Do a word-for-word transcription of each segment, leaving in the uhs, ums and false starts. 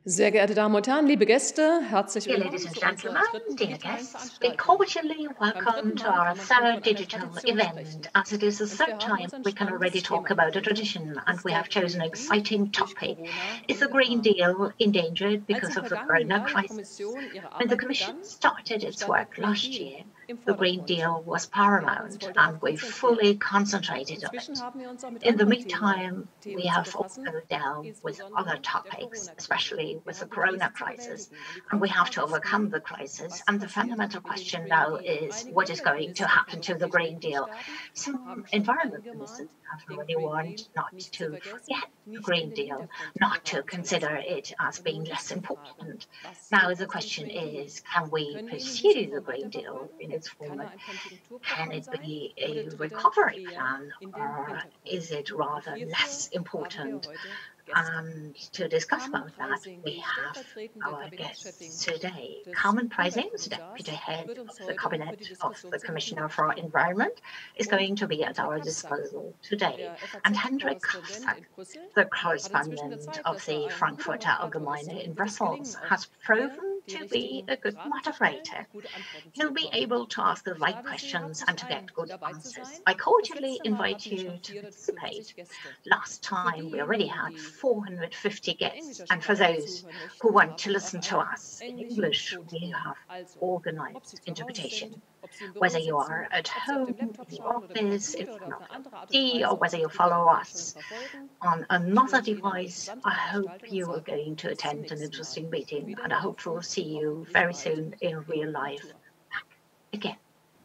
Sehr geehrte Damen und Herren, liebe Gäste, herzlich Dear willkommen ladies and zu unserer gentlemen, dritten dear digitalen guests, be Veranstaltung. cordially Beim welcome dritten to Mal our kann man schon third von einer digital Tradition event. sprechen. As it is the Und wir third haben time, uns ein we can already spannendes talk Thema about a gewählt. tradition, and Ist we der have chosen Green an Deal exciting durch topic. Corona Is in the Green Gefahr? Deal endangered Als because im of the vergangenen corona Jahr die crisis? Kommission ihre When the Arbeit Commission begann, started its stand der work Green last Deal year, im the Green Vordergrund. Deal was Wir haben uns paramount, voll darauf and we konzentriert. fully concentrated on Inzwischen it. haben wir uns auch mit In the anderen Thema, meantime, we Themen zu have also befassen, dealt with other insbesondere der topics, Corona-Krise. especially Wir with the haben die corona Krise zu crisis, bewältigen. Und die and we have to Grundfrage ist overcome nun, the crisis. was And the passiert fundamental mit dem question Green now Deal? is Einige what is going to Umweltminister von happen to the europäischen Green Deal? Mitgliedstaaten Some haben schon environment ministers angemahnt, have den already Green Deal warned not nicht zu to vergessen, forget the nicht in Green den Deal, Hintergrund not to geraten zu consider lassen. it as Und being nun ist less die Frage, important. was Now wird the aus dem question Green Deal? is, can we Können wir ihn in dieser pursue the Form Green Deal weiterverfolgen? in its Kann er former? ein Can Konjunkturprogramm it sein be oder a tritt er recovery eher plan, in den or Hintergrund? is it Und rather hierfür less haben wir important? heute Gäste. And to discuss Carmen about that, Preising, we die have stellvertretende our Kabinettschefin guests today. des Carmen Preising, the Deputy Umweltkommissars, Head wird of uns the heute für die Cabinet of the Diskussion zur Commissioner Verfügung for stehen. Environment, is Und going to be at Hendrik our Kapsack, disposal today. der And Hendrik F A Z-Korrespondent Kapsack, in Brüssel, the hat inzwischen correspondent gezeigt, of dass er the ein guter Frankfurter Moderator ist Allgemeine und in ihm wird es Brussels, gelingen, auf has alle proven die to be richtigen a good Fragen zu stellen moderator. und gute Antworten zu He'll be bekommen. able to ask the Ich right lade Sie questions and herzlich to ein, get good dabei zu answers. sein. I Das cordially letzte Mal invite hatten wir you schon to vierhundertfünfzig participate. Gäste. Last Und für time we already diejenigen, had die four hundred fifty in guests, englischer and for Sprache those zuhören who möchten, want to haben wir auch listen to eine us in englische English, we Tonspur. have Also, ob Sie organized zu Hause sind, interpretation. ob Sie im Büro Whether you sitzen, are at ob Sie auf dem home, Laptop in the schauen oder am office, in Computer oder front auf of eine your andere Art und P C, or Weise whether you die digitale follow Veranstaltung us verfolgen. on Ich another wünsche Ihnen eine device, I interessante hope Veranstaltung und you are sage going to bis zum attend an nächsten Mal. interesting Auf meeting, and I hope Wiederhören we'll see und you hoffentlich very bald soon in in real life Natur. back again.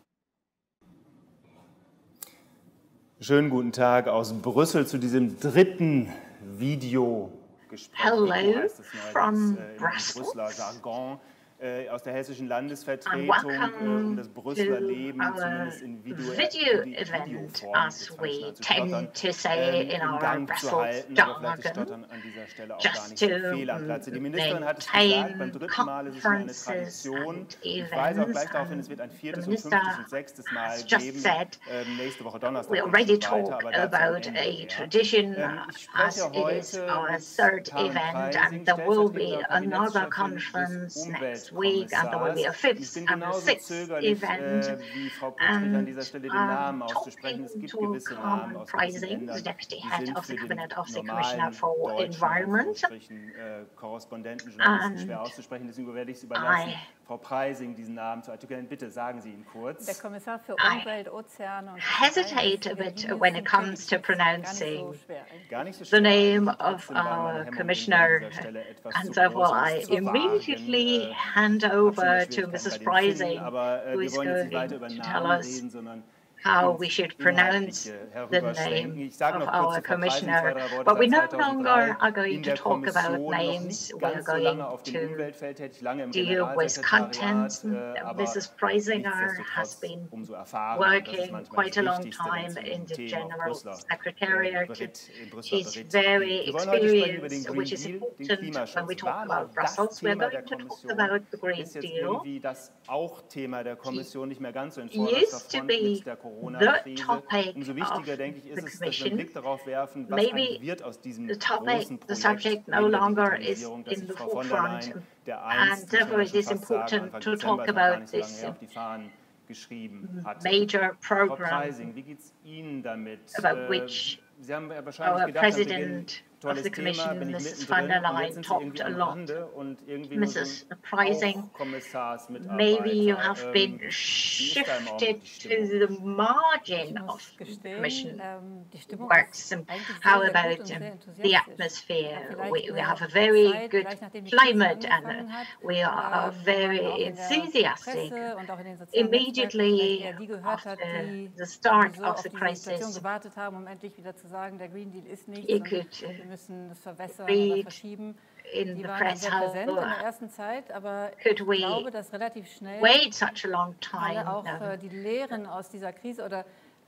Schönen guten Tag aus Brüssel zu diesem dritten Videogespräch. Hello Vico heißt es neuerdings, from äh, im Brussels. Brüsseler Jargon äh, aus der hessischen And Landesvertretung, äh, um das welcome Brüsseler to Leben our zumindest in Video, video Vide- event, Videoform, as jetzt fange ich schon we an zu stottern, tend to say ähm, in in our Gang zu Brussels halten, aber vielleicht ist jargon, Stottern an dieser Stelle auch gar just nicht so to fehl am Platze. Die Ministerin hat es gesagt, beim maintain dritten Mal ist es schon eine conferences Tradition. and Ich weise auch events. gleich darauf hin, es And wird ein the viertes und minister fünftes und sechstes Mal has just geben. said Ähm, nächste Woche we Donnerstag geht es already schon weiter, talk aber dazu am about Ende a mehr. tradition Ähm, uh, ich as spreche it is heute our mit third Carmen event, Preising, and there will be stellvertretender another Kabinettschefin des conference next week, and there will be Umweltkommissars. a Ich fifth bin and a genauso sixth zögerlich event. äh, wie Frau Püttrich an dieser And Stelle den um, Namen auszusprechen. Es talking gibt to gewisse Namen Carmen aus gewissen Preising, the Ländern, Deputy die Head sind of the für den Cabinet of the Commissioner normalen for deutschen Environment. Anführungsstrichen, äh, Korrespondenten, Journalisten schwer And auszusprechen. Deswegen werde ich es überlassen, I, Frau Preising diesen Namen zu artikulieren. Bitte sagen Sie ihn Der kurz. Kommissar für I Umwelt, Ozeane und hesitate a bit when it comes to gar nicht so pronouncing schwer eigentlich. Gar nicht so the schwer name eigentlich. of Trotzdem waren meine our Hemmungen irgendwie an commissioner, dieser Stelle etwas and zu therefore groß, um I es zu wagen. immediately Äh, hand habe schon mal over to Schwierigkeiten bei Missus den Finnen, Preising, aber äh, who wir is wollen jetzt nicht weiter going über to tell Namen us reden, sondern how ins we should pronounce Inhaltliche the herüberschwenken. name Ich sage of noch kurz our zu Frau Preising zwei, commissioner, drei Worte. but we Seit no longer zweitausenddrei are going in to der talk about Kommission, noch names. nicht We are ganz so lange going auf dem to Umweltfeld tätig, lange im deal with Generalsekretariat, contents. äh, aber Missus Preisinger has nichtsdestotrotz been umso erfahrener. Und das ist working manchmal quite das a long Wichtigste, wenn es time um in the Themen auf General Brüsseler äh, Secretariat. Beritt, im Brüsseler She's Beritt very geht. Wir wollen heute sprechen über den experienced, Green which is Deal, den important when we Klimaschutz. talk War mal about das Brussels. We're Thema der going to talk Kommission, about the Green ist jetzt Deal. irgendwie das auch Thema der Kommission nicht mehr ganz so in Used vorderster to Front be mit der the Corona-Krise. topic Umso of wichtiger, denke ich, the ist es, dass wir einen Commission. Blick darauf werfen, was Maybe eigentlich wird aus diesem the topic, großen the Projekt subject no neben der longer is Digitalisierung, das in sich the Frau von der forefront, Leyen, der and einst, muss therefore man it schon is fast sagen, important Anfang to Dezember, talk ist noch gar about nicht so lange this her, auf die Fahnen geschrieben hatte. major Frau program Preising, wie geht es Ihnen damit? about Äh, which Sie haben ja wahrscheinlich our gedacht, am Beginn, President of tolles the Thema, Commission, bin ich Missus von mittendrin der und jetzt Leyen, sind Sie talked irgendwie a am lot. Rande und irgendwie nur so Missus ein Preising, Auch-Kommissarsmitarbeiter. maybe you have Ähm, been wie ist da im shifted Augenblick die to Stimmung? the Ich margin muss of the gestehen, Commission ähm, die Stimmung works. ist And eigentlich how sehr, sehr gut about und um, sehr the enthusiastisch. atmosphere? Vielleicht We, we eine have a very Zeit, good gleich nachdem die Krise climate, and uh, angefangen hat, we are äh, wo man auch very in der enthusiastic. Presse und auch in den sozialen Netzwerken vielleicht Immediately eher die gehört hat, after die the start sowieso of auf the diese Situation crisis, gewartet haben, um endlich wieder zu sagen, der Green Deal ist nichts you und could uh, wir müssen das verwässern oder read verschieben. in Die the waren dann press sehr how präsent in der ersten Zeit, aber could ich we glaube, dass relativ schnell wait such a long alle time. auch Um, äh, die Lehren aus dieser Krise oder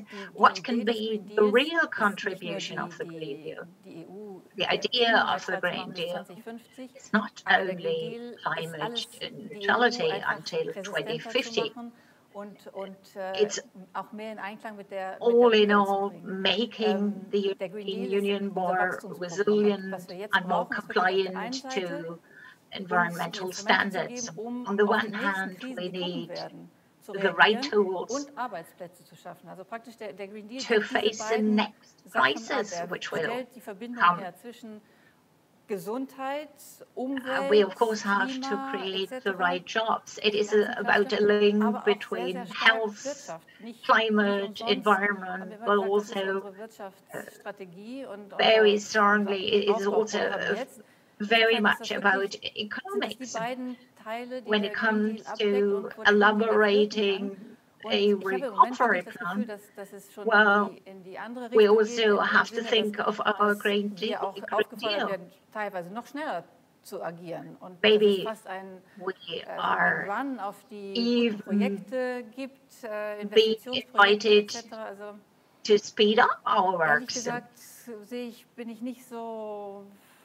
what can be the real contribution of the Green Deal. The idea of the Green Deal is not only climate neutrality until twenty fifty, Und, und äh, it's auch mehr in Einklang mit der, mit all der in Umwelt zu all bringen. making Ähm, the der Green European Deal ist Union unser more Wachstumsprogramm. Und resilient was wir jetzt and more brauchen, ist wirklich auf der einen compliant Seite, to uns die environmental Instrumente zu standards. geben, um On the auf die one nächsten hand, Krisen, we die kommen need werden, zu the right reagieren tools und Arbeitsplätze zu schaffen. Also praktisch der, der Green Deal to deckt diese face the beiden next Sachen ab. crisis, Er which will stellt die Verbindung come. her zwischen Gesundheit, Uh, Umwelt, we of course have to Klima create et the cetera. right jobs. It Den is ganzen a, about Cluster, a link aber auch sehr, between sehr stark health, Wirtschaft. Nicht, nicht climate, umsonst haben wir environment, immer but gesagt, das ist also unsere Wirtschaftsstrategie und very unser, strongly it unser is also Aufbauprogramm jetzt. very Insofern ist much das about wirklich, sind das die economics beiden Teile, die when der it Green Deal comes abdeckt to und wo der Green Deal jetzt wirken kann. elaborating Und a ich habe im Moment recovery wirklich das Gefühl, plan. dass, dass es schon Well, in, die, in die andere we Richtung geht, also im, im have to Sinne, think dass, of our dass Green Deal. wir auch Green aufgefordert Deal. werden, teilweise noch schneller zu agieren. Und Maybe dass es fast ein, we äh, so are einen Run auf die even guten Projekte gibt, äh, be Investitionsprojekte invited et cetera. Also to speed up our ehrlich works. gesagt sehe ich, bin ich nicht so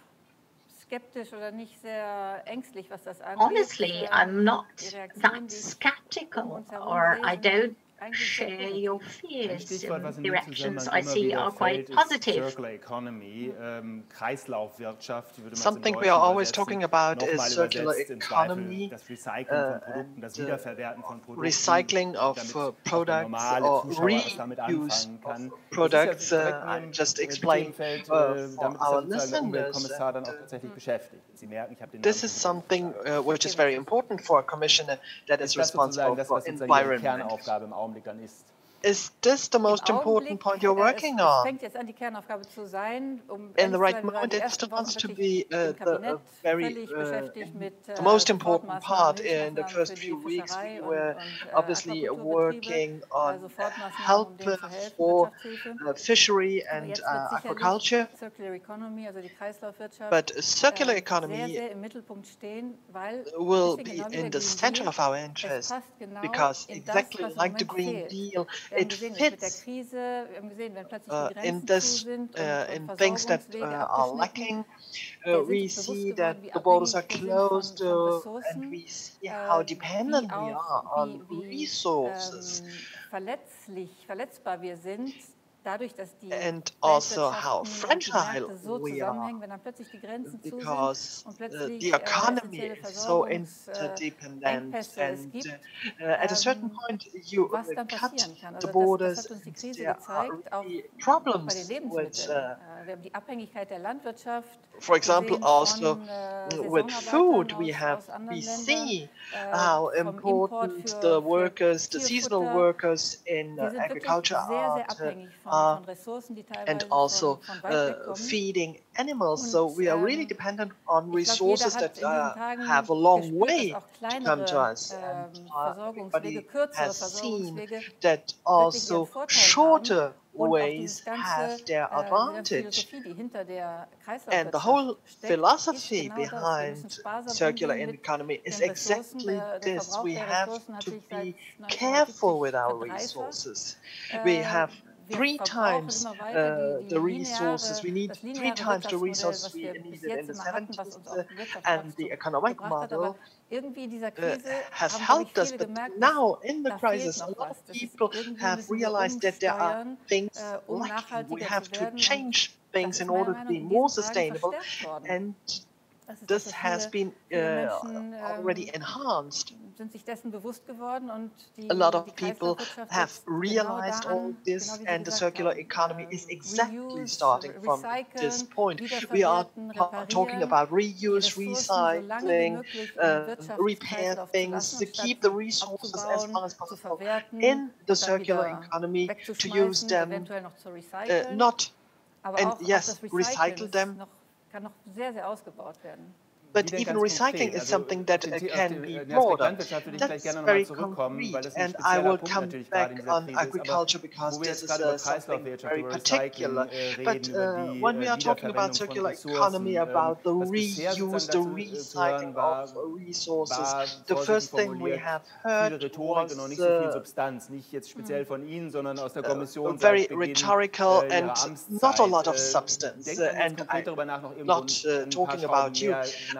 skeptisch oder nicht sehr ängstlich, was das angeht. Honestly, Ähm, I'm not die Reaktionen, that die ich um skeptical, uns herum or sehe, I sind don't eigentlich sehr share your positiv. Ein fears. Stichwort, was in The dem reactions Zusammenhang I immer see wieder are quite fällt, ist positive. Circular Economy, ähm, Kreislaufwirtschaft, würde man es im Something we Deutschen are always übersetzen. talking about Nochmal is circular übersetzt im Zweifel economy, das Recyceln von uh, Produkten, das and, uh, Wiederverwerten von Produkten, recycling of damit uh, auch der products normale or Zuschauer was damit reuse anfangen kann. of Das ist products. ja Uh, direkt in I Ihrem just äh, explained Themenfeld, uh, äh, for damit ist ja our sozusagen der listeners. Umweltkommissar dann auch Uh, tatsächlich beschäftigt. Sie merken, ich habe den this Namen is schon something gesagt. uh, which is very important for a commissioner that is Ist das sozusagen responsible das, for was sozusagen Ihre environment. Kernaufgabe im Augenblick dann ist? Is this the Im most important Augenblick, point you're äh, es, working es on? fängt jetzt an, die Kernaufgabe zu sein. Um In ehrlich the zu right sein, wir waren moment, die it ersten Wochen starts to wirklich be uh, im the Kabinett uh, very völlig uh, beschäftigt mit the äh, most important Sofortmaßnahmen, part. In the Hilfsmaßnahmen first für die few weeks, we Fischerei und, were und äh, obviously Aquakulturbetriebe, working äh, on Sofortmaßnahmen, um help denen zu helfen, for Wirtschaftshilfe. uh, fishery Aber and jetzt uh, wird sicherlich aquaculture. Circular Economy, also die Kreislaufwirtschaft, But circular äh, sehr, economy sehr im Mittelpunkt stehen, weil will deswegen be genau wie in der the Green center Deal, of our es interest passt genau because in das, exactly was im like the Moment Green fehlt. Deal, Wir haben it gesehen, jetzt mit der fits Krise, wir haben gesehen, wenn plötzlich uh, die in Grenzen zu this sind uh, und, und in things that uh, Versorgungswege are abgeschnitten, lacking. Uh, wir we sind uns bewusst see that geworden, wie the borders are abhängig wir sind von, closed von uh, and Ressourcen, we see äh, how wie dependent we auch are on wie, wie resources ähm, verletzlich, verletzbar wir sind, dadurch, dass die and also how Weltwirtschaften und die fragile Märkte so we zusammenhängen, are wenn dann plötzlich die Grenzen zu sind because und uh, plötzlich the äh, economy essentielle is so Versorgungsengpässe interdependent es and gibt, uh, uh, at a certain ähm, point you was uh, dann cut passieren kann. the Also das, das borders hat uns die and Krise there are gezeigt, auch really bei den problems with Lebensmitteln. uh, Äh, Wir haben die Abhängigkeit der Landwirtschaft for example, gesehen also von äh, with food, Saisonarbeitern we aus, have aus anderen we Ländern, see äh, how vom Import important für, the für workers, the seasonal Tierfutter. workers in uh, Wir sind wirklich agriculture sehr, are, sehr abhängig von, are von Ressourcen, die and teilweise also von, von weit weg uh, kommen. feeding animals. Und So we are really ähm, dependent on ich glaube, jeder resources hat that in diesen uh, Tagen have a long gespürt, dass way auch to come to kleinere us, and ähm, uh, Versorgungswege, everybody kürzere has seen Versorgungswege that wirklich ihren also Vorteil haben. shorter Und auch dieses ways have ganze, their äh, die ganze advantage. Philosophie, die hinter der And the whole Kreislaufwirtschaft steckt, ist philosophy genau das. Wir müssen behind sparsam circular umgehen mit economy is den Ressourcen. exactly Der, der this. Verbrauch We der have Ressourcen hat to sich seit be neunzehnhundertsiebzig careful with our verdreifacht. resources. Äh, We have wir three verbrauchen times immer weiter. uh, Die, the die resources. lineare, We need das three lineare times the Wirtschaftsmodell, resources was we wir bis needed jetzt in the immer hatten, was seventies, uns auch uh, and the Wirtschaftswachstum economic gebracht hat. model Aber irgendwie in dieser uh, Krise has haben, glaube ich, helped us. viele But gemerkt, dass now in the da fehlt crisis, a noch lot was. of Das ist, people irgendwie have müssen wir realized that there are umsteuern, things äh, um lacking. We nachhaltiger have zu to werden. Und change das things ist in meiner order to Meinung be nach in more diesen Tagen sustainable. verstärkt worden. And Das ist, dass this so has viele, been viele uh, Menschen already ähm, enhanced. sind sich dessen bewusst geworden und die, A lot die of people Kreislaufwirtschaft have setzt genau realized da all an, this, genau wie Sie and the gesagt circular haben. economy is Ähm, exactly Reuse, starting from this Recyceln, point. We are wiederverwerten, ta- talking reparieren, about die reuse, Ressourcen so lange wie recycling, möglich im uh, repair Wirtschaftskreislauf zu things, lassen, to statt keep the sie resources as abzubauen, far as zu possible verwerten in the und dann circular wieder economy, to use wegzuschmeißen, them, eventuell noch zu uh, recyceln. not, Aber and auch, auch yes, das Recyceln recycle ist them, noch, kann noch sehr, sehr ausgebaut werden. but Wie denn even ganz recycling konkret? is Also something auf that den, uh, auf can den, be den Aspekt broader. Landwirtschaft würde ich gleich That's gerne nochmal very zurückkommen, weil concrete, das ein and I spezieller will Punkt come natürlich back gerade in dieser on Krise ist. Aber agriculture because wo wir this jetzt is gerade uh, über something Kreislaufwirtschaft, very über particular. Recycling äh, But reden, über uh, die when we äh, are talking about Wiederverwendung von circular Ressourcen, economy, ähm, about the was bisher reuse, sozusagen the dazu äh, zu hören recycling war, of resources, war the vorsichtig first thing we formuliert have viel heard Rhetorik und noch was nicht so viel uh, Substanz. Nicht jetzt speziell von Ihnen, sondern aus der uh, Kommission very seit Beginn rhetorical äh, Ihrer and Amtszeit. not a lot of Äh, substance. denkt Uh, man jetzt and konkret I, darüber nach, noch irgendwo not uh, ein paar talking Schrauben about you, mehr I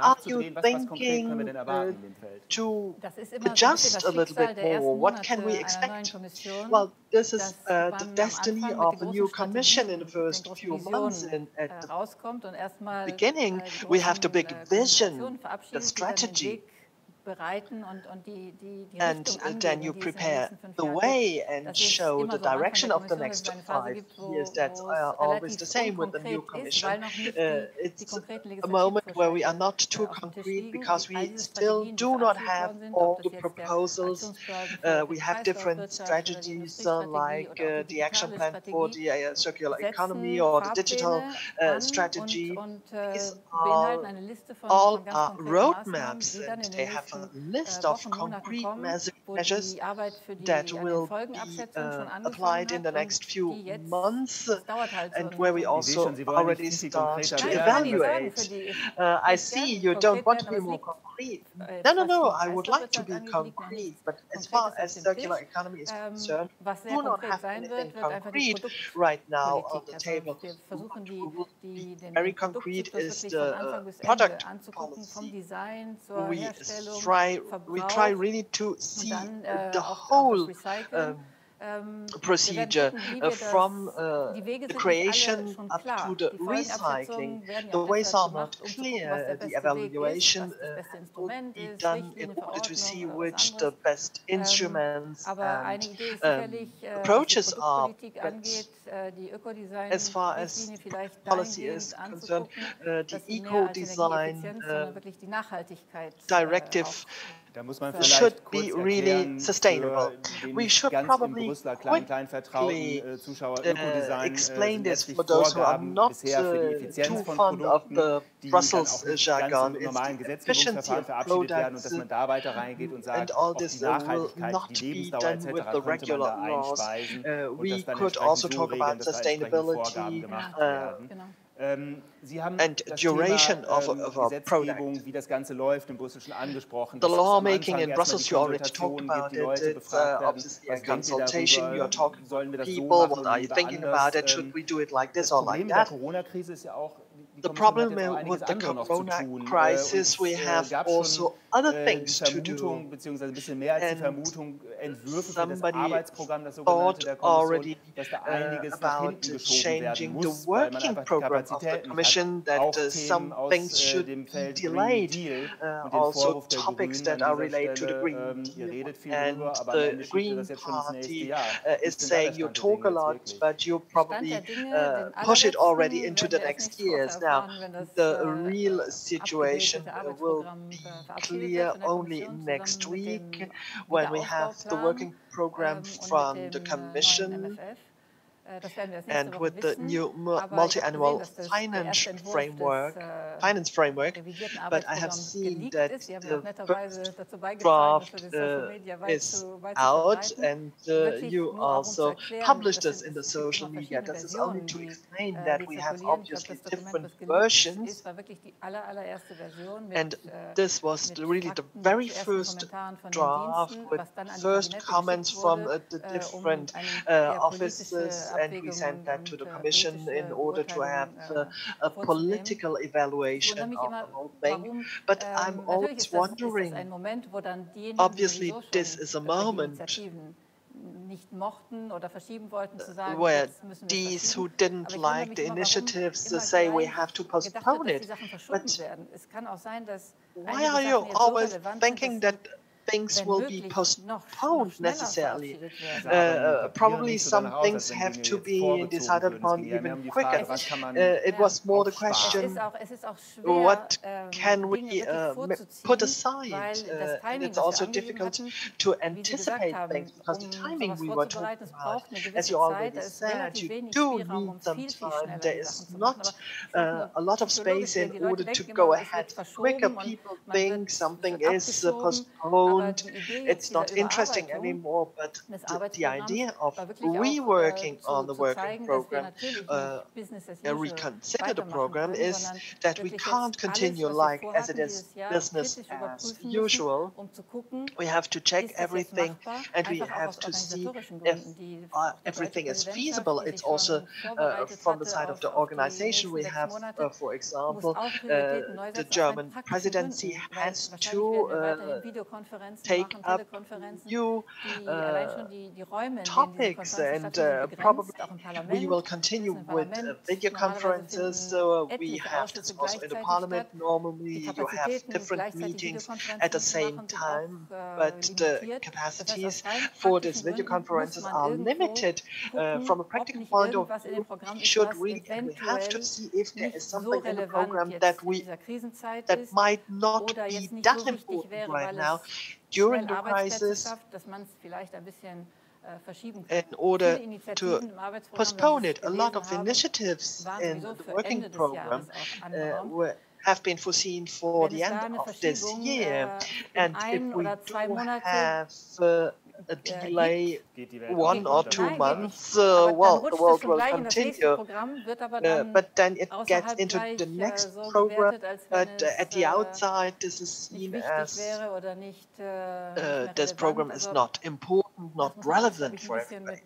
nachzudrehen. Was, was konkret können wir denn erwarten in dem Feld? To adjust a little bit more, what can we expect? Well, this is uh, the destiny of the new Commission in the first few months. And at the beginning, we have the big vision, the strategy. And then you prepare the way and show the direction of the next five years. That's uh, always the same with the new Commission. Uh, it's a moment where we are not too concrete because we still do not have all the proposals. Uh, we have different strategies uh, like uh, the action plan for the uh, circular economy or the digital uh, strategy. These are all are roadmaps, and they have a list of concrete measures that will be uh, applied in the next few months, and where we also already start to evaluate. Uh, I see you don't want to be more concrete. No, no, no, I would like to be concrete, but as far as circular economy is concerned, we do not have anything concrete right now on the table. What will be very concrete is the uh, product policy. We try, we try really to see the whole um, procedure uh, from uh, the creation up to the recycling. The ways are not clear. The evaluation uh, will be done in order to see which the best instruments and um, approaches are. But as far as policy is concerned, uh, the eco-design uh, directive should be really sustainable. We should probably quickly uh, explain this for those who are not uh, too fond of the Brussels jargon. It's efficiency of products, and all this uh, will not be done with the regular laws. Uh, we could also talk about sustainability. Uh, Ähm, Sie haben and das duration Thema, of, ähm, of our product. Wie das Ganze läuft, im Brussel schon angesprochen. The lawmaking in Brussels, you already talked about it. It's uh, obviously a consultation. You're talking to people. What are you thinking about it? Should we do it like this or like that? The problem with the corona crisis, we have also other things to do. And somebody thought already uh, about changing the working program of the Commission, that uh, some things should be delayed. Uh, also topics that are related to the Green Deal. And the Green Party uh, is saying you talk a lot, but you probably uh, push it already into the next years. Now, the real situation will be clear only next week when we have the working program from the Commission and with the new multi-annual finance framework, finance framework. But I have seen that the first draft uh, is out, and uh, you also published this in the social media. This is only to explain that we have obviously different versions, and this was really the very first draft with first comments from uh, the different uh, offices, and we sent that to the Commission in order to have uh, a political evaluation of the whole thing. But I'm always wondering, obviously this is a moment where these who didn't like the initiatives to say we have to postpone it. But why are you always thinking that things will be postponed necessarily? Uh, probably some things have to be decided upon even quicker. Uh, it was more the question, what can we uh, put aside? Uh, and it's also difficult to anticipate things because the timing we were talking about, as you already said, you do need some time. There is not uh, a lot of space in order to go ahead quicker. People think something is uh, postponed don't, it's not interesting anymore, but the, the idea of reworking on the working program, uh, reconsider the program, is that we can't continue like as it is business as usual. We have to check everything and we have to see if uh, everything is feasible. It's also uh, from the side of the organization. We have, uh, for example, uh, the German presidency has to uh, take up new uh, topics, and uh, probably we will continue with uh, video conferences. So uh, we have this also in the parliament. Normally you have different meetings at the same time, but the capacities for these video conferences are limited. Uh, from a practical point of view, we should really, and we have to see if there is something in the program that we that might not be that important right now during the crisis, in order to postpone it. A lot of initiatives in the working program uh, were have been foreseen for the end of this year, and if we do have uh, a delay one or two months, uh, well, the world will continue, uh, but then it gets into the next program, but uh, at the outside this is seen as uh, this program is not important, not relevant for everybody.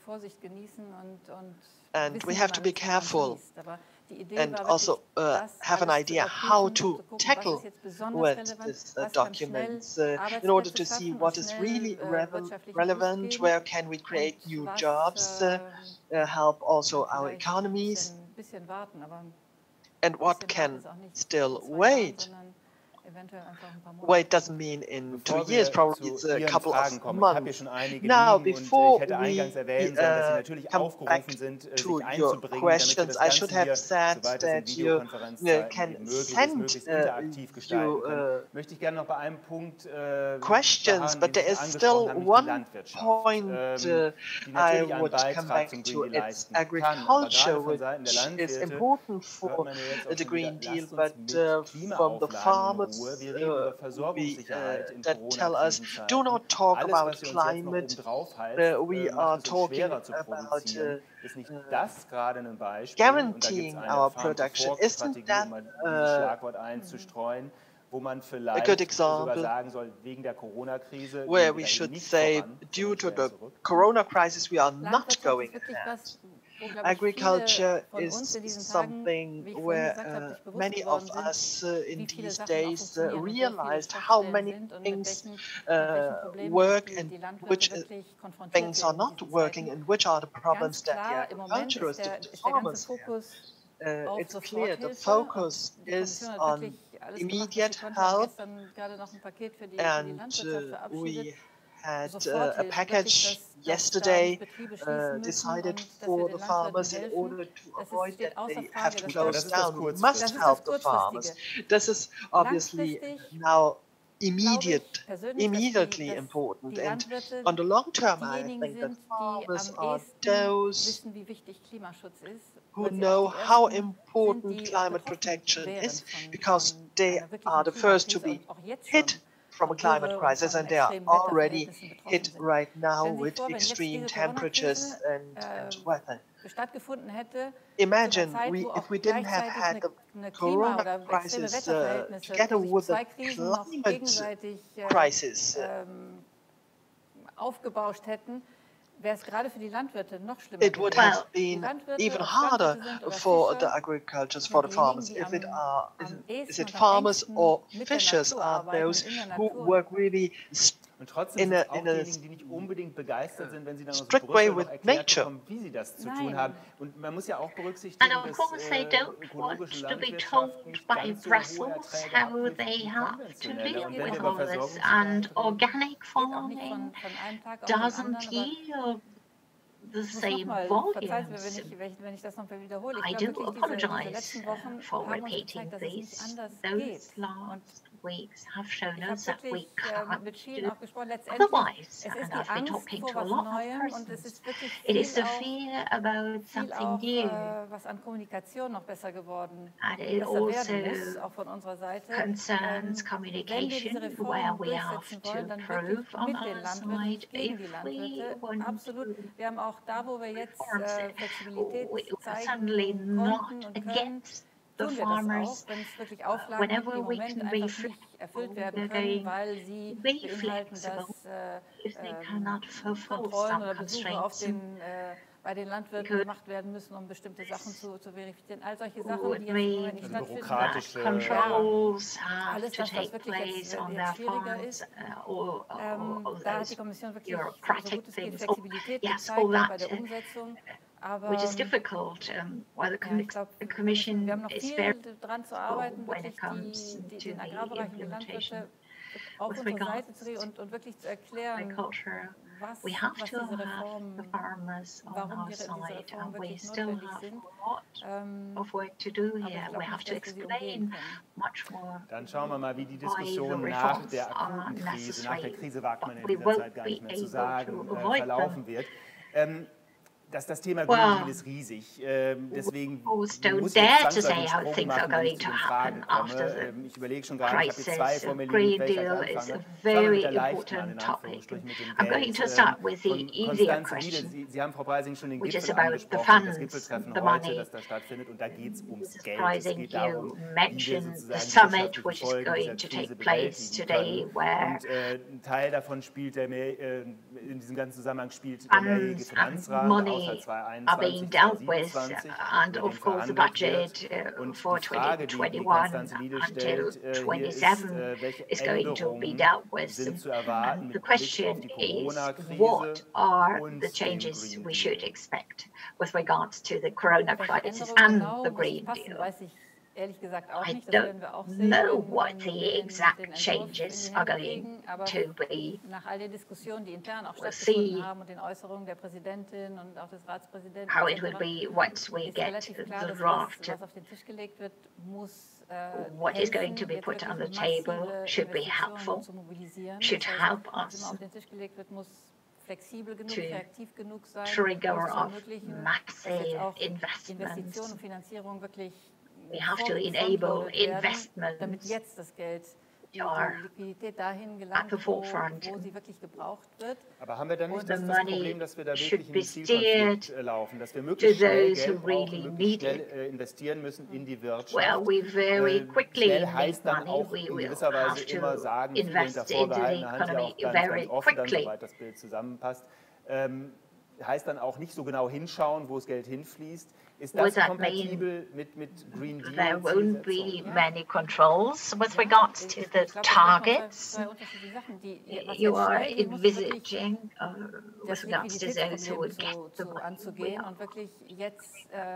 And we have to be careful and also uh, have an idea how to tackle with these uh, documents uh, in order to see what is really relevant, where can we create new jobs, uh, uh, help also our economies, and what can still wait. Wait doesn't mean in two years, probably it's a couple of months. Now, before we uh, come back to your questions, I should have said that you uh, can send uh, you uh, questions, but there is still one point uh, I would come back to. It's agriculture, which is important for the Green Deal, but uh, from the farmers Uh, we, uh, that tell us, do not talk about climate, uh, we are talking about uh, uh, guaranteeing our production. Isn't that uh, a good example where we should say, due to the corona crisis, we are not going ahead? Agriculture is something where uh, many of us uh, in these days uh, realized how many things uh, work and which uh, things are not working, and which are the problems that the agriculturists, the farmers have. Uh, it's clear the focus is on immediate help, and uh, we had uh, a package yesterday uh, decided for the farmers in order to avoid that they have to close down. We must help the farmers. This is obviously now immediate, immediately important, and on the long term I think that farmers are those who know how important climate protection is, because they are the first to be hit from a climate crisis, and they are already hit right now with extreme temperatures and, and weather. Imagine we, if we didn't have had the corona crisis uh, together with the climate crisis, uh, it would have been even harder for the agricultures, for the farmers. If it are, is, is it farmers or fishers are those who work really in a, in a strict way with nature. And of course they don't want to be told by Brussels how they have to deal with all this, and organic farming doesn't yield the same volumes. I do apologize uh, for repeating this. Those last weeks have shown Ich habe us that we wirklich äh, can't mit vielen do auch gesprochen. Letztendlich, otherwise. es ist And die I've been Angst talking vor to a was lot of Neuem und es persons. ist wirklich It is viel the auch, fear about viel something auch new. äh, was an Kommunikation noch besser geworden, And it besser werden muss, also auch von unserer Seite. concerns Ähm, wenn wir diese communication, where Reformen we have durchsetzen to wollen, dann wirklich prove on mit den our Landwirten, side nicht gegen if die we Landwirte. want Absolut. to Wir haben auch da, wo wir jetzt reforms äh, it. Flexibilität We- We're zeigen certainly not konnten und können, against the tun wir das auch, farmers. wenn es wirklich Auflagen gibt, Whenever die im we Moment can be einfach nicht erfüllt werden we're können, going weil sie to be beinhalten, flexible dass äh, if they ähm, cannot fulfill Kontrollen some oder Besuche auf constraints. den, äh, bei den Landwirten Because gemacht werden müssen, um bestimmte Sachen zu, zu verifizieren. All solche Sachen, would die jetzt im Moment mean nicht Also stattfinden. that bürokratische controls have Alles to das, was take wirklich jetzt, place äh, on jetzt their schwieriger farms, ist. uh, or, or, Ähm, or da hat those die Kommission wirklich so bureaucratic gut es geht things. Oh, Flexibilität yes, gezeigt, all auch bei that, der uh, Umsetzung. Aber which is ähm, difficult. Um, while the, ja, com ich glaube, the wir Commission haben noch is viel very dran zu difficult arbeiten, when it wirklich comes die, die, to den the Agrarbereich und die implementation Landwirte auf with unsere Seite regards zu kriegen und, und wirklich zu erklären, agriculture. was, We have was to diese have the Reformen, farmers on warum our diese, diese side, Reformen and we wirklich still notwendig have sind. a lot Ähm, of work to do aber ich here. We glaube have nicht, to dass wir sie umgehen explain können. much more Dann schauen wir mal, wie die why the Diskussion nach reforms der are akuten Krise, nach der necessary, Krise wagt man but in we dieser Zeit won't gar be nicht mehr zu able sagen, to äh, avoid verlaufen them. wird. Ähm, Das, das Thema Well, Green Deal ist riesig. Ähm, deswegen Most don't muss ich dare jetzt to say zwangsläufig how einen Sprung things are machen, wenn ich going zu to den happen Fragen komme. after the Ähm, ich überlege schon gerade, ich habe jetzt zwei crisis. vor mir liegen, Green mit welcher Deal ich is anfange. a Fangen wir very mit der leichten an, important in topic. Anführungsstrichen, mit dem I'm going Geld. to start Ähm, with the von easier Konstanze Wiede, question, Sie, Sie haben, Frau Preising, schon den which is Gipfel about the angesprochen, das funds, Gipfeltreffen the heute, money. das da stattfindet. Und da geht es ums Missus Geld. Es Preising, geht you darum, wie wir mentioned the sozusagen die summit, which is Folgen dieser going to Krise take place bewältigen today, können. where Und äh, ein Teil davon spielt der mehr, äh, in diesem ganzen Zusammenhang spielt der mehrjährige funds and Finanzrahmen, der money Haushalt are being zweitausendeinundzwanzig dealt with, zweitausendsiebenundzwanzig, and über den of course the verhandelt wird. budget uh, Und for die Frage, die, die twenty Konstanze twenty-one Liede until stellt, äh, hier ist, twenty-seven äh, welche is going to be Änderungen dealt with. sind zu erwarten And the mit Blick auf question die is, Corona-Krise what are und the dem changes Green we Deal. should expect with regards to the corona welche crisis Änderungen and genau the muss Green passen, Deal? weiß ich ehrlich gesagt auch I nicht. Das werden don't wir auch sehen, know wenn, what wenn the wir den, den exact Entwurf in changes die are Hände going kriegen. Aber to be. nach all den Diskussionen, die intern auch We'll stattgefunden see haben und den Äußerungen der Präsidentin und auch des Ratspräsidenten how it will et be once we ist get relativ klar, the dass draft. was, was auf den Tisch gelegt wird, muss äh, What is going helfen, to be jetzt put on the wirklich table massive should be Investitionen helpful, zu mobilisieren. should Das heißt, help was us immer auf den Tisch gelegt wird, muss flexibel genug, to reaktiv genug sein, trigger muss es of ermöglichen, dass jetzt massive auch investments. Investitionen und Finanzierung wirklich We have to front- enable frontloaded werden, investments damit jetzt das Geld, die, that are die Liquidität dahin at gelangt, the wo, forefront. wo sie wirklich gebraucht wird. Aber haben wir dann nicht The das, das money Problem, dass wir da should wirklich in be den Zielkonflikt steered äh, laufen, dass wir to möglichst schnell those who Geld brauchen, really möglichst need schnell it? äh, investieren müssen in die Wirtschaft? Well, we very Äh, quickly schnell need heißt dann money. auch We in will gewisser Weise have immer to sagen, viele hinter invest into the vorgehaltener Hand ja economy auch ganz, ganz very oft dann, quickly. soweit das Bild zusammenpasst. Ähm, heißt dann auch nicht so genau hinschauen, wo das Geld hinfließt. Ist das Would that kompatibel mit, mit Green Deal? There won't be Zielsetzungen? many controls with Ja, regards ich- to ich the glaube, das sind targets zwei, zwei unterschiedliche Sachen. Die, was you jetzt are schnell gehen muss, ist wirklich envisaging uh, das with regards to those who Liquiditätsproblem would get zu, the zu money. anzugehen und wirklich jetzt äh,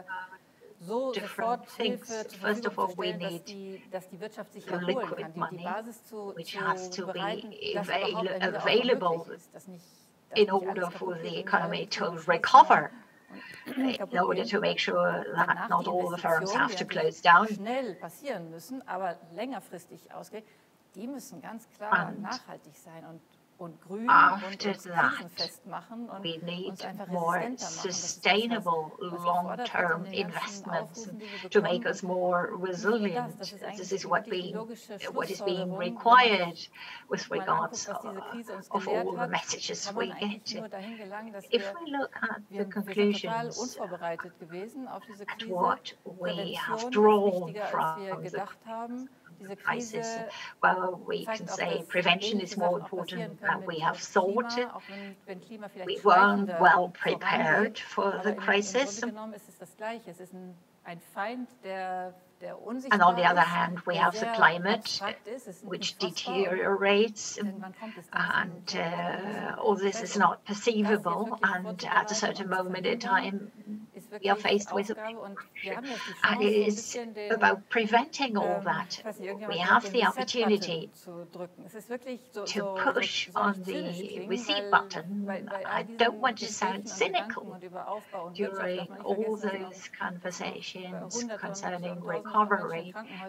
so Different sofort Hilfe things. zur First of Verfügung all, zu we stellen, dass need die, dass die Wirtschaft sich the erholen liquid kann, die, die money, Basis zu, which has zu to be bereiten, dass avail- überhaupt ein Wiederaufbau available möglich ist, dass nicht, dass in nicht order alles for kaputt the geht und economy alle to Betriebe geschlossen recover, und in kaputt order gehen. to make sure that Danach not die all the firms Investitionen, have die to close natürlich down. schnell passieren müssen, aber längerfristig ausgehen, die müssen ganz klar And nachhaltig sein und, und grün after und uns that, krisenfest machen und we need uns einfach more resistenter machen. Das ist das, was, sustainable was gefordert wird long-term in den ganzen investments Aufrufen, die wir to bekommen. make us more Nicht nur das, resilient. das ist This eigentlich is what, wirklich die being, logische what is being Schlussfolgerung, wenn man required sich with mal regards anguckt, was diese Krise uns of gelehrt all the hat, messages kann we man eigentlich get. nur dahin gelangen, dass If wir, we look at the wir, wir sind total conclusions unvorbereitet gewesen auf diese at Krise. what we have Prävention ist drawn wichtiger, als wir from the gedacht haben. Diese Krise crisis, well, we can zeigt auch, say dass prevention ähnliche is more Sachen auch passieren important können than we mit have Klima, thought. auch wenn, wenn Klima vielleicht We weren't schleichender well prepared vorangeht. for Aber the im, im crisis. Grunde genommen ist es das Gleiche. Es ist ein, ein Feind, der, der And unsichtbar on the other ist, hand, we der have the sehr climate, abstrakt ist, es ist which nicht fassbar und deteriorates, irgendwann kommt es dann and zum, uh, all this is Fest. not Das jetzt perceivable. wirklich And at a vorzubereiten certain und zu moment in verhindern, time, ist we are faced with a and it is about preventing all that. We have the opportunity to push on the reset button. I don't want to sound cynical during all those conversations concerning recovery.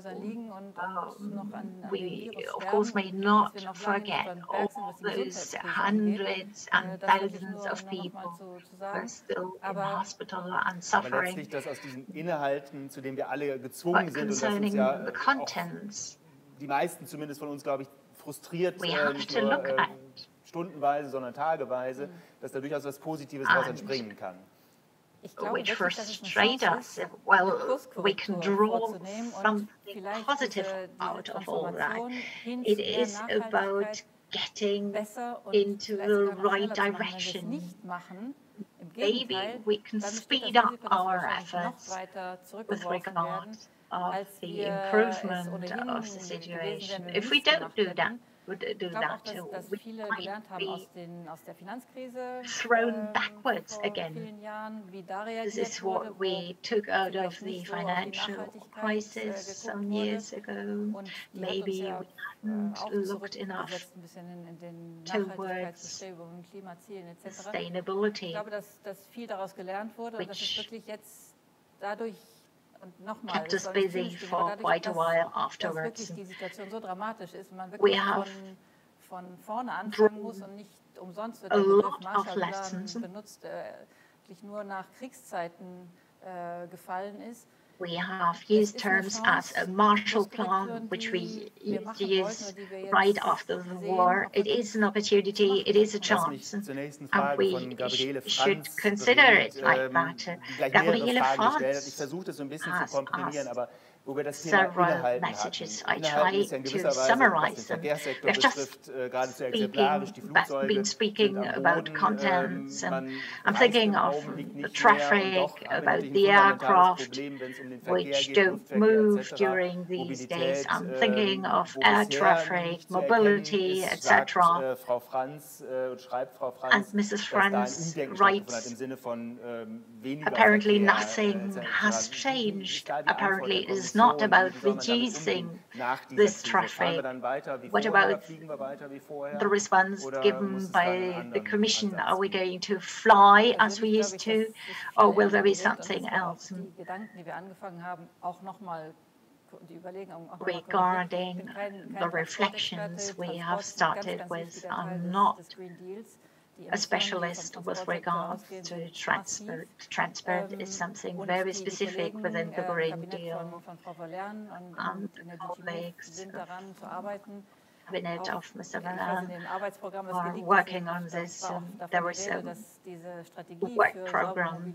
Um, we, of course, may not forget all those hundreds and thousands of people who are still in hospital and suffering. Aber letztlich das aus diesen Inhalten, zu denen wir alle gezwungen sind, und das uns ja the contents, die meisten zumindest von uns, glaube ich, frustriert, we äh, have nicht to nur look äh, at. stundenweise, sondern tageweise, dass da durchaus was Positives daraus entspringen kann. Which frustrate us. Well, we can draw something positive out of all that. It is about getting into the right direction. Maybe we can speed up our efforts with regard of the improvement of the situation. If we don't do that, would do that, we might be thrown backwards again. This is what we took out of the financial crisis some years ago. Maybe we hadn't looked enough towards sustainability, which kept us busy for quite a while afterwards. We have drawn a lot of lessons. We have used terms as a Marshall Plan, which we used to use right after the war. It is an opportunity, it is a chance, and we sh should consider it like that. Gabriele Franz has asked several messages. I try to summarize them. We've just speaking, been speaking about contents, and I'm thinking of the traffic, about the aircraft which don't move during these days. I'm thinking of air traffic, mobility, et cetera. And Missus Franz writes, apparently nothing has changed. Apparently it is not about reducing this traffic. What about the response given by the Commission? Are we going to fly as we used to, or will there be something else? Regarding the reflections we have started with, I'm not a specialist with regards to transport. Transport is something very specific within the Green Deal, and colleagues of cabinet of Mister Valland are working on this. Um, there is a work program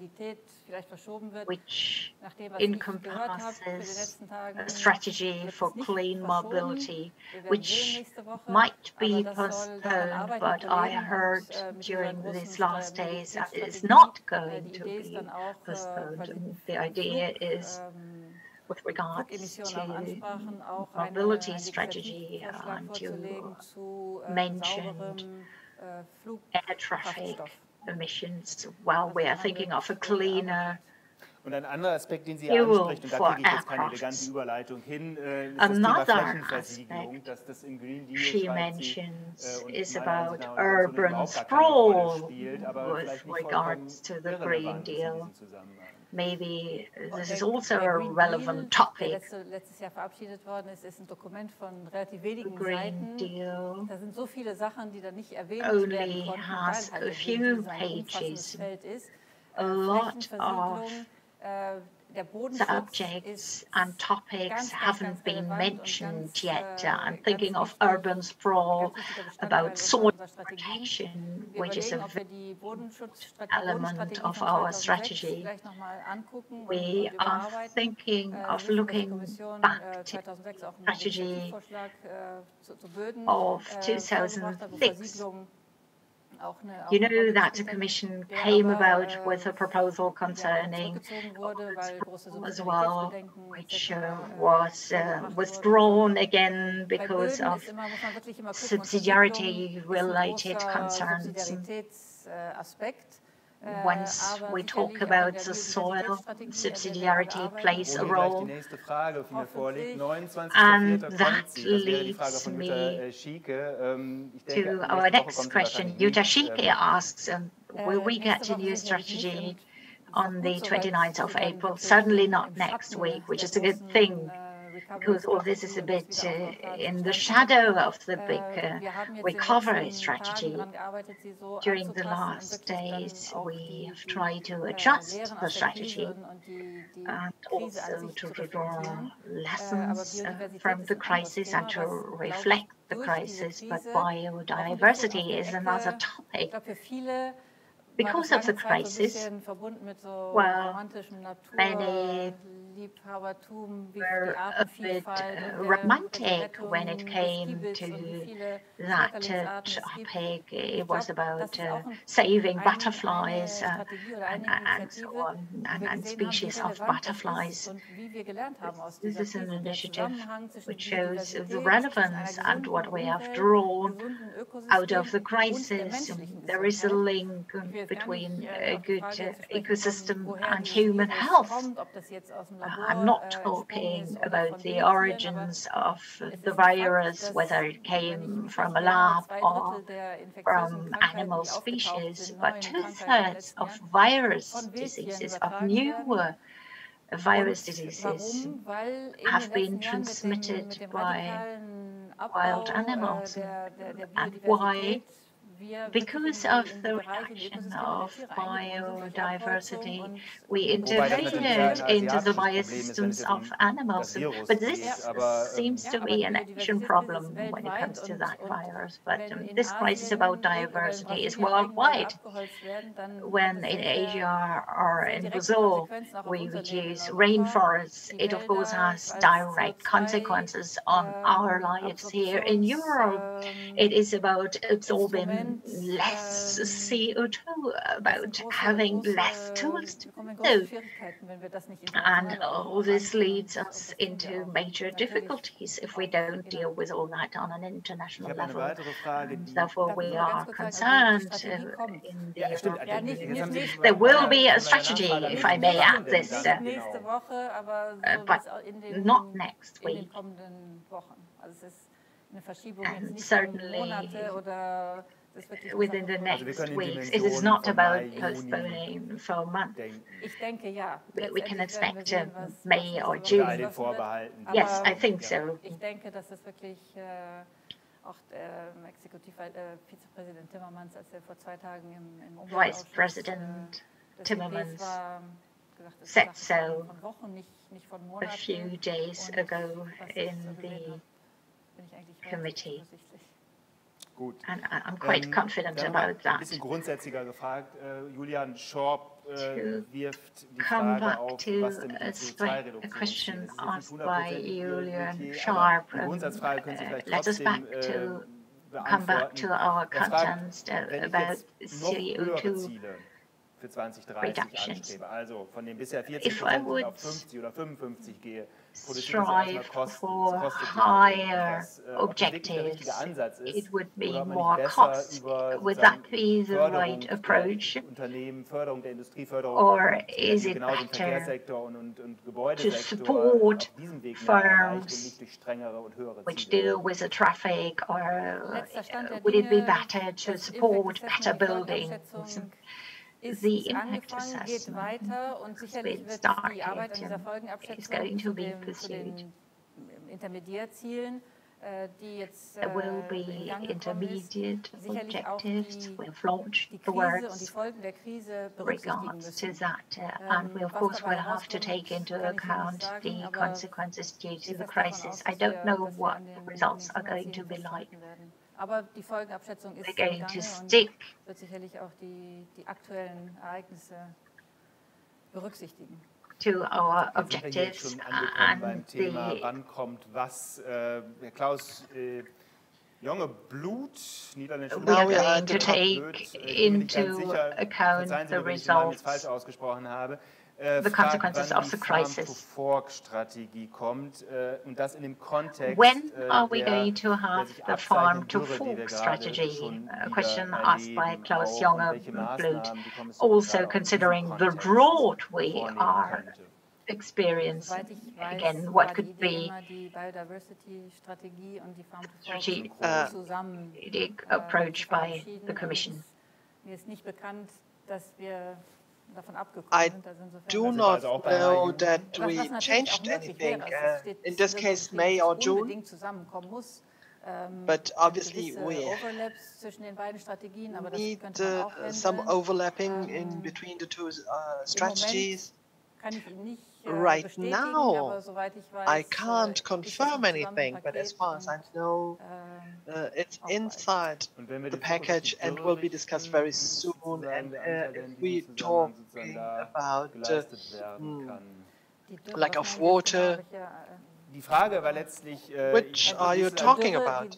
which encompasses a strategy for clean mobility, which might be postponed, but I heard during these last days that it is not going to be postponed. The idea is, with regards to mobility strategy, and you mentioned air traffic emissions. Well, we are thinking of a cleaner Und ein anderer Aspekt, den Sie ansprechen, und da kriege ich jetzt keine elegante Überleitung hin, ist das Thema Flächenversiegelung, dass das im Green Deal she mentions is about urban sprawl with regards to the Green Deal. Maybe this is also a relevant topic. The Green Deal only has a few pages. A lot of subjects and topics haven't been mentioned yet. I'm thinking of urban sprawl, about soil protection, which is a very element of our strategy. We are thinking of looking back to the strategy of two thousand six. You know that the Commission came about with a proposal concerning as well, which uh, was uh, withdrawn again because of subsidiarity-related concerns. once we talk about the soil, subsidiarity plays a role. And that leads me to our next question. Jutta Schieke asks, um, will we get a new strategy on the twenty-ninth of April? Certainly not next week, which is a good thing, because all this is a bit uh, in the shadow of the big uh, recovery strategy. During the last days, we have tried to adjust the strategy and also to draw lessons uh, from the crisis and to reflect the crisis. But biodiversity is another topic. Because of the crisis, well, many were a bit uh, romantic when it came to that uh, topic. It was about uh, saving butterflies uh, and, and so on, and, and species of butterflies. This is an initiative which shows the relevance and what we have drawn out of the crisis. There is a link between a good uh, ecosystem and human health. I'm not talking about the origins of the virus, whether it came from a lab or from animal species, but two-thirds of virus diseases, of new virus diseases, have been transmitted by wild animals. And why? Because of the reduction of biodiversity, we interfered into the biosystems of animals. But this seems to be an Asian problem when it comes to that virus. But um, this crisis about diversity is worldwide. When in Asia or in Brazil we reduce rainforests, it of course has direct consequences on our lives here in Europe. It is about absorbing less C O two, about having less tools to do. And all this leads us into major difficulties if we don't deal with all that on an international level. And therefore, we are concerned uh, in the, there will be a strategy, if I may add this, uh, uh, but not next week. And certainly within the next weeks. It is not about postponing for months. We, we can expect uh, May or June. Yes, I think so. Vice President Timmermans said so a few days ago in the committee. And I'm quite ähm, confident about that. Grundsätzlicher gefragt, äh, Julian Schorb äh, wirft die come Frage back auf, to was denn a, a question asked by Julian okay, Sharp. Die Grundsatzfrage können Sie vielleicht Let us back to äh, come back to our contents uh, about C O two für zwanzig dreißig anstrebe, also von den bisher vierzig Prozent auf fünfzig oder fünfundfünfzig gehe, strive for higher objectives, it would be more cost. Would that be the right approach? Or is it better to support firms which deal with the traffic, or would it be better to support better buildings? The impact assessment has been started and is going to be pursued. There will be intermediate objectives. We have launched the works regards to that, uh, and we of course will have to take into account the consequences due to the crisis. I don't know what the results are going to be like. Aber die Folgenabschätzung ist im Gange und wird sicherlich auch die, die aktuellen Ereignisse berücksichtigen. To our objectives and the rankommt, was äh, Herr Klaus äh, Junge Blut, niederländische we are going to take into account the results falsch ausgesprochen habe. the consequences of the crisis. When are we going to have the farm to fork strategy? A question asked by Klaus Junge-Bluth. Also considering the drought we are experiencing, again, what could be strategic uh, approach by the Commission? I do not know that we changed anything, uh, in this case May or June, but obviously we need uh, some overlapping in between the two uh, strategies. Right now, I can't confirm anything, but as far as I know, uh, it's inside the package and will be discussed very soon. And uh, if we talk about uh, mm, lack of water, which are you talking about?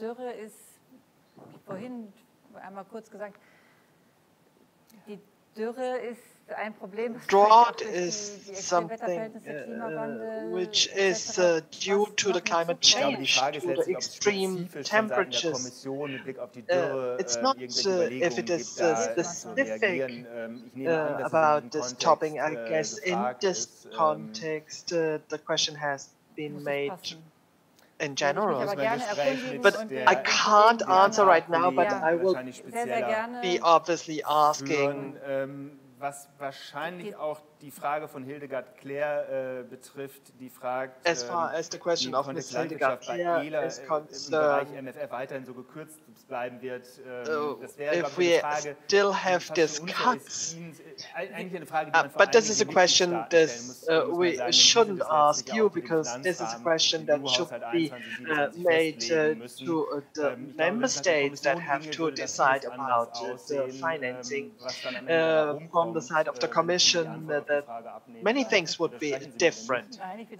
Drought is something uh, which is uh, due to the climate change, to the extreme temperatures. Uh, it's not uh, if it is uh, specific uh, about this topic. I guess in this context, uh, the question has been made in general, but I can't answer right now, but I will be obviously asking. Was wahrscheinlich auch die Frage von Hildegard Claire äh, betrifft, die fragt, as far as the question of Miz Hildegard Claire is concerned, im Bereich M F F weiterhin so gekürzt bleiben wird. Uh, das wäre, if we Frage, still have these cuts, uh, but this is a question that uh, we shouldn't ask you, because this is a question that should be uh, made uh, to uh, the member states that have to decide about uh, the financing. Uh, from the side of the Commission, uh, that many things would be different.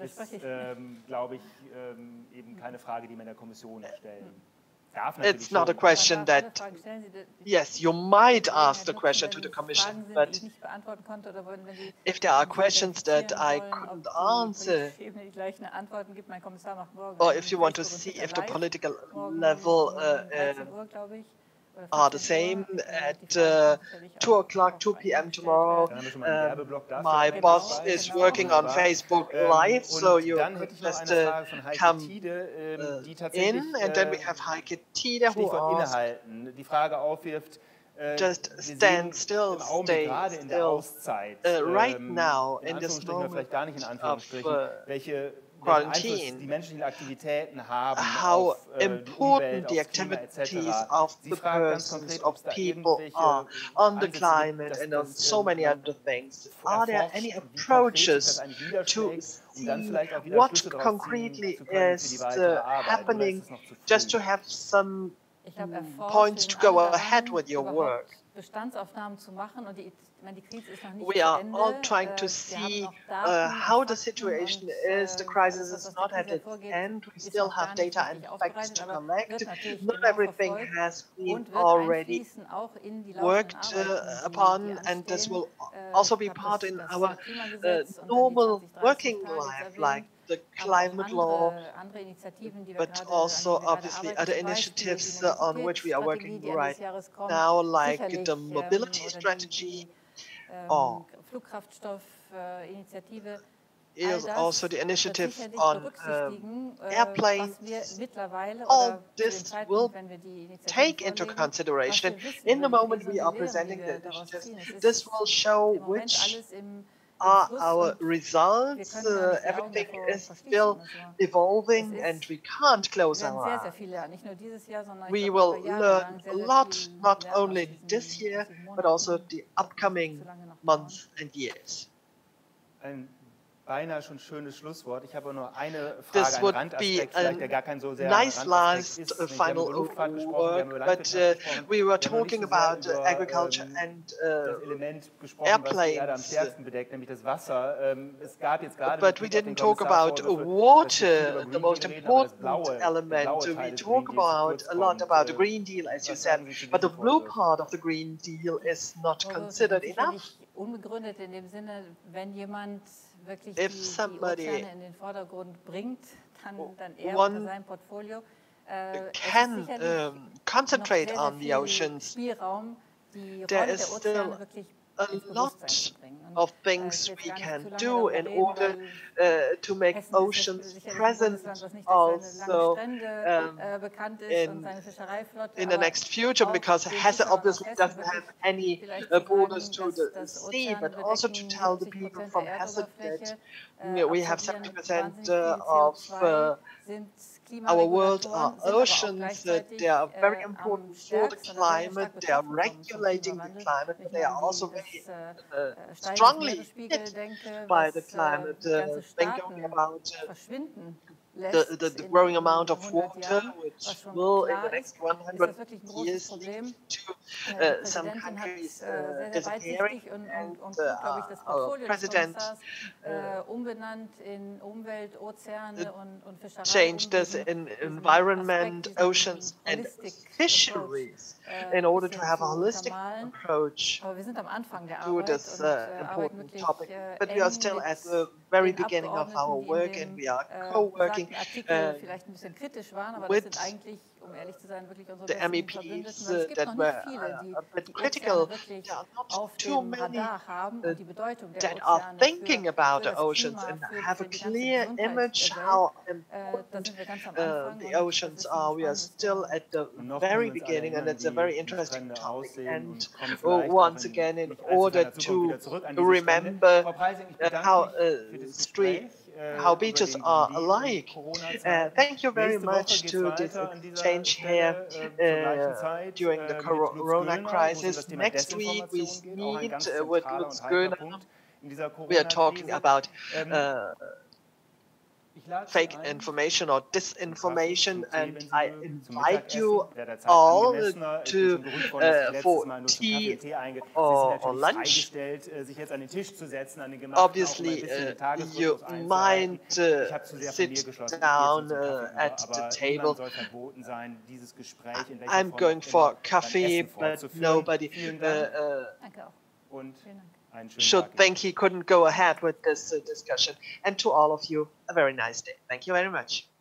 It's not a question that, yes, you might ask the question to the Commission, but if there are questions that I couldn't answer, or if you want to see if the political level uh, uh, are the same at uh, two o'clock, two p m tomorrow. Um, my boss is working on Facebook Live, so you could just uh, come uh, in, and then we have Heike Tiede, who asked, just stand still, stay still. Uh, right now, in this moment of uh, quarantine, how important the activities of the persons, of people are on the climate and on so many other things. Are there any approaches to see what concretely is uh, happening, just to have some points to go ahead with your work? We are all trying to see uh, how the situation is. The crisis is not at its end. We still have data and facts to collect. Not everything has been already worked uh, upon, and this will also be part in our uh, normal working life, like the climate law, but also obviously other initiatives uh, on which we are working right now, like the mobility strategy, or is also the initiative on um, airplanes. All this will take into consideration in the moment we are presenting the initiatives. This will show which are our results. Uh, everything is still evolving, and we can't close our eyes. We will learn a lot, not only this year, but also the upcoming months and years. Beinahe schon schönes Schlusswort. Ich habe nur eine Frage, this would be a nice last uh, final work, but uh, we were talking about uh, agriculture and uh, airplanes, but we didn't talk about water, the most important element. We talk about a lot about the Green Deal, as you said, but the blue part of the Green Deal is not considered enough. unbegründet in dem Sinne, wenn jemand wirklich If die, die somebody Ozeane in den Vordergrund bringt, dann, dann er one unter seinem Portfolio. Äh, es ist can sicherlich um, noch concentrate sehr, sehr on the viel oceans, Spielraum, die there Rolle is der still Ozeane wirklich a ins Bewusstsein lot zu bringen. Und, of äh, ich things will jetzt we gar nicht can zu lange do darüber in reden, order weil uh, to make Hessen ist oceans sicherlich ein present Bundesland, was nicht durch seine langen also Strände um, äh, bekannt ist und in seine Fischereiflotte, in the aber next future, auch because den Hesse Fischern aus obviously Hessen doesn't wirklich have any vielleicht uh, zu borders sagen, to dass, the dass sea, Ozeane but also to bedecken tell the siebzig people Prozent from der Hesse that Erdoberfläche, mm, äh, we have seventy absorbieren percent wahnsinnig viel uh, of C O zwei, uh, sind our world are Klimaregulatoren, sind aber auch oceans. Uh, gleichzeitig they are very äh, am important for the stärksten oder sehr, sehr climate. stark They are betroffen vom, vom regulating the Klimawandel. climate, Wenn but ich they mal are an also die, very das äh, uh, äh, Steigen des strongly Meeresspiegel hit denke, by the was climate. äh, Uh, ganze think only Staaten about uh, verschwinden the, lässt the, the in, growing in amount of hundert water, Jahren, was which schon will in the klar ist, next one ist hundred das wirklich ein großes years lead Problem. to Äh, Die uh, some Präsidentin hat countries äh, uh, sehr, sehr disappearing, weitsichtig und, and und, und uh, gut, glaube ich, das our Portfolio des president Kommissars äh, uh, umbenannt in Umwelt, Ozeane und, und Fischerei, changed um this diesen, in diesen environment, Aspekt, diesen oceans, and Holistic Approach fisheries äh, in ein order to bisschen have zu a holistic untermalen. approach Aber wir sind am Anfang der to Arbeit this und uh, äh, arbeiten important wirklich topic. äh, But we are eng still mit at the very den beginning of Abgeordneten, our die in work, dem and we are äh, co-working besagten Artikel uh, vielleicht ein bisschen kritisch waren, aber das with sind eigentlich, um ehrlich zu sein, wirklich unsere the besten Verbündeten, M E Ps weil es uh, gibt that noch nicht were viele, uh, die a bit die critical. Ozeane wirklich There are not auf too dem many Radar haben uh, und die Bedeutung der that are Ozeane für, thinking about für the das oceans Klima, and für, have a für die ganze clear Gesundheit image der Welt. how Äh, da important sind wir ganz am uh, Anfang the und das oceans ist ein are. We are spannendes still Thema. at the Und noch können very wir uns alle beginning, and erinnern, it's a wie very die interesting Strände topic. aussehen, And und kommen uh, vielleicht auch once in again, in nicht allzu order ferner Zukunft wieder to zurück an diese Strände. remember Frau Preising, ich uh, bedanke how mich für uh, dieses street, Gespräch äh, how über beaches den are Green Deal und die alike. Uh, Corona-Zeit. thank you very Nächste Woche much geht es to this weiter an dieser exchange here Stelle äh, zur gleichen uh, Zeit during the äh, mit Lutz corona Göhner, wo es um crisis. das Thema Next week we Desinformation geht, auch ein meet ganz uh, with zentraler Lutz und heikler Göhner. Punkt in dieser We are talking Corona-Krise. about Ähm, uh, Ich lade Sie fake ein information or zum Kaffee, disinformation, zum Tee, wenn and Sie I mögen, zum invite you Mittagessen. Wäre der Zeit all angemessener. Ich bin to schon beruhigt worden, dass ich uh, letztes for Mal nur zum Kaffee tea und Tee einge... Sie sind or, or natürlich lunch. freigestellt, äh, sich jetzt an den Tisch zu setzen, an den gemachten, auch um ein Obviously, bisschen den uh, you Tagesrhythmus einzuhalten. might uh, Ich habe zu sehr von mir sit geschlossen. Ich gehe down jetzt zum uh, Kaffee über, at the aber table. niemand soll verboten sein, dieses Gespräch in welcher I'm Form going auch for immer coffee, beim Essen but fortzuführen. nobody Vielen uh, Dank uh, Danke auch. und Vielen Dank. einen schönen should Tag. think he couldn't go ahead with this uh, discussion. And to all of you, a very nice day. Thank you very much.